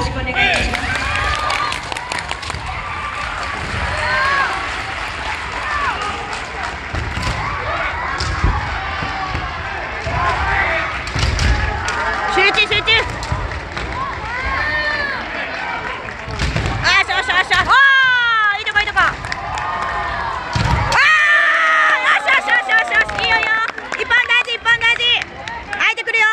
しくお願いいたします。集中集中。あーしょしょしょ。おー、いいとこいいとこ。あー、よしよしよしよしよし、いいよいいよ。一本大事一本大事。空いてくるよ。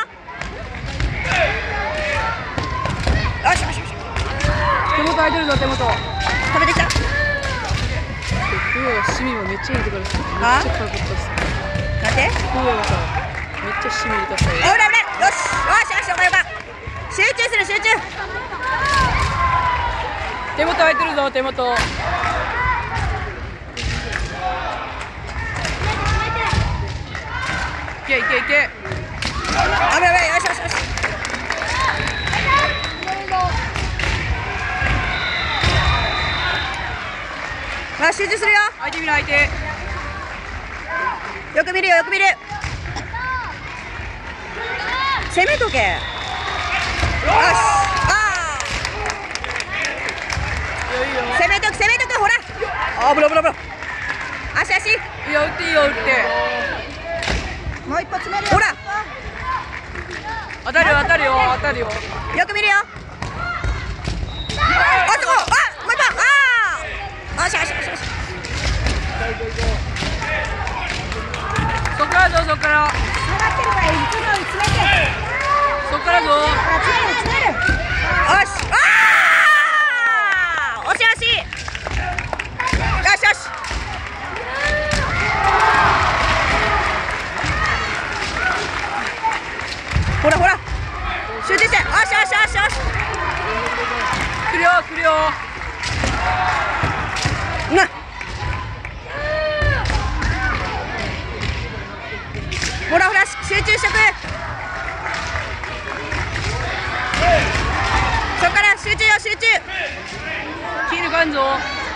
よしよしよし。 手元空いてるぞ、手元。 食べてきた。 フーがシミもめっちゃ入れてからさ、めっちゃかかったっす。 なんで？ フーがさ、めっちゃシミ入れたさ。 危ない危ない。よしよしよし、お前よか。集中する集中。 手元空いてるぞ、手元。いけいけいけ。 危ない危ない。よしよしよし。あ、集中するよ。 相手見る相手。 よく見るよよく見る。攻めとけ。よし。あいいよいいよ。 あ。攻めとく攻めとく、ほら。あ、危ない危ない危ない。足足。 いいよ、打っていいよ、打って。 もう一歩詰めるよ。ほら。 当たるよ当たるよ当たるよ。 よく見るよ。あそこ。あ、もう一本。ああ。よしよしよしよし。 そっからぞそっから。 下がってるから行くのに詰めて。 そっからぞ。 ほら詰める詰める。よし。ああ。惜しい惜しい。よしよし。ほらほら。集中して。よしよしよしよし。 来るよ来るよ。 な。ほらほら、集中しとく。そっから集中よ集中。 切るかんぞ。